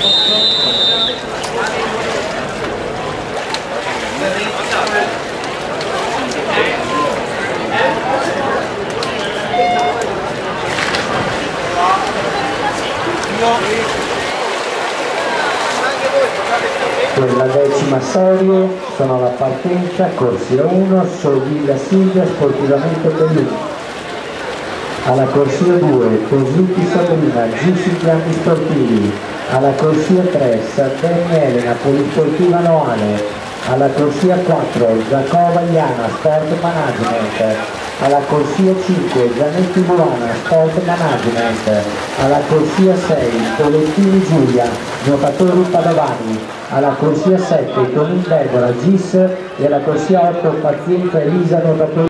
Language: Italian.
Per la 10ª serie sono alla partenza corsia 1 Soviglia Silvia Sportivamente Belluno, alla corsia 2 Tosuti Sabrina Giussi Piani Sportivi, alla corsia 3 Sardegna Elena Polisportiva Noale, alla corsia 4 Giacova Iana Sport Management, alla corsia 5 Gianetti Buana Sport Management, alla corsia 6 Polettini Giulia Giocatori Padovani, alla corsia 7 Tonin Deborah GIS e alla corsia 8 Pazienza Elisa Nuotatori